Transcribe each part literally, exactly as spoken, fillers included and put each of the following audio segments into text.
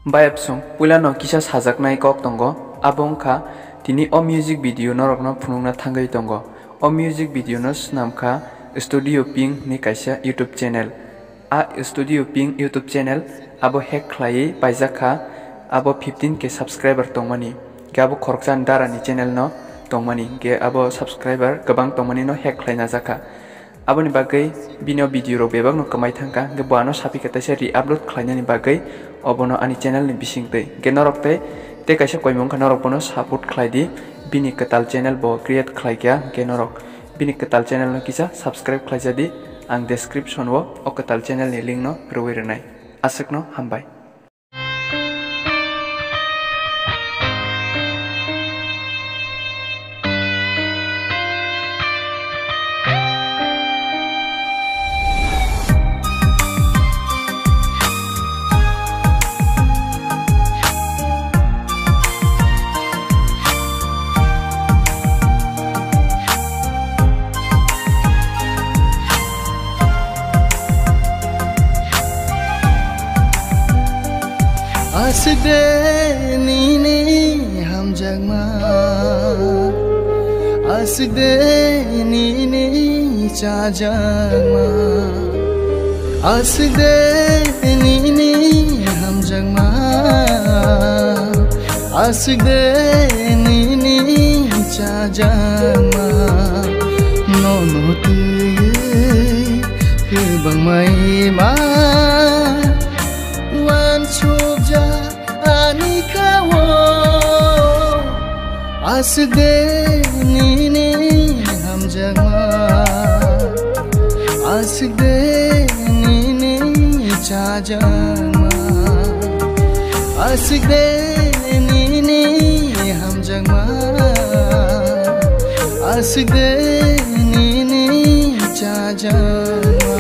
Bayapsung pulano kisa sajaknai kok tongo abongkha tini o music video norokno phunungna thangai tongo o music video no snamkha Studio Pink ni kaisa YouTube channel a Studio Pink YouTube channel abo hack khlai paijakha abo fifteen k subscriber tongmani ke abo khorokjan dara ni channel no tongmani ke abo subscriber gobang tongmani no hack khlaina jaka aboni bagai bino video ro bebak no kamai thangka ge boano sapi kata se re-upload khlainani bagai obono ani channel ni bisingtei ge norokte te kaisa koimong kha norok bono support khlaidi bini ketal channel bo create khlaikya ge norok bini ketal channel no kisa subscribe khlaijadi ang description o o ketal channel ni link no roi renai asakno hambai. Asde ni ni ham jagma asde ni ni cha jagma asde ni ni ham jagma asde ni ni cha jagma no no tu ye bang mai ma wan chubja ani kawo asde ni ni ham jagma asde ni ni cha jagma asde ni ni ham jagma asde ni ni cha jagma.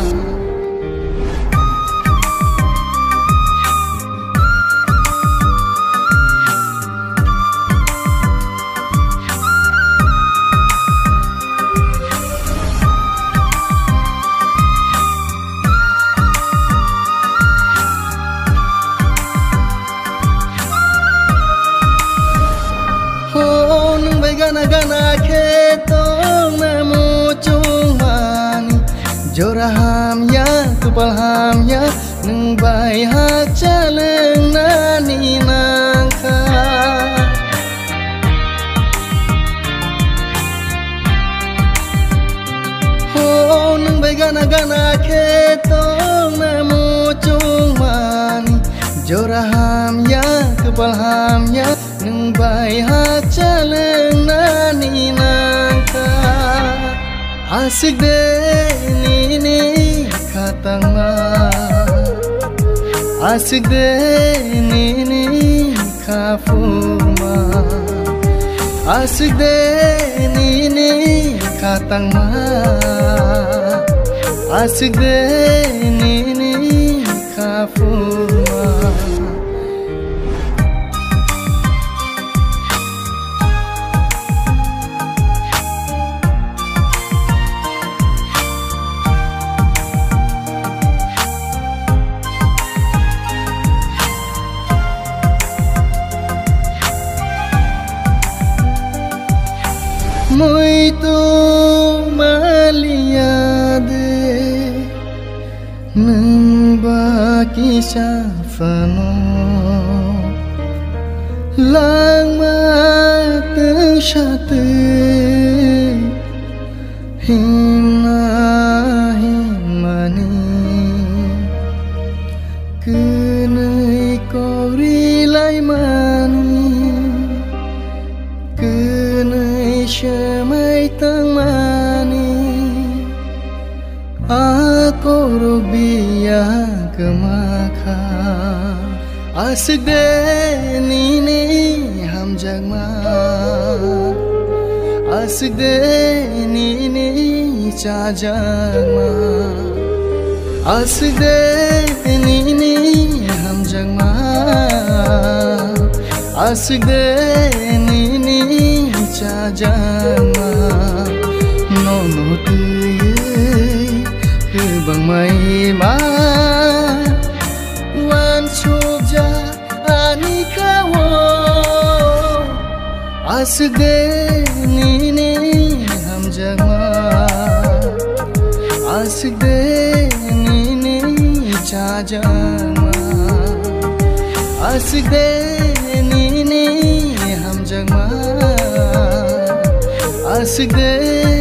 Gana gana ketong namu cumani jora ham ya kupal ham ya neng bai hak jaleng nani nangka oh neng bai gana gana ketong namu cumani jora ham ya kupal ham ya neng bai hak jaleng nani nangka asik de ni ni katang ma asik de ni ni kafuma asik de ni ni katang ma asik de ni ni kafuma. Muito maliade namba kisah fano lang mateng syate hina himani kenai kori lai mani kenai syamai tangmani aku rubiya kemaka asde ni ni ham jagma asde ni ni cha jagma asde ni ni ham jagma asde ni ni cha jagma no no tu ye bang mai ma wan chubja आशिक दे नीने हम जगमा आशिक दे नीने चाजमा आशिक दे नीने हम जगमा आशिक दे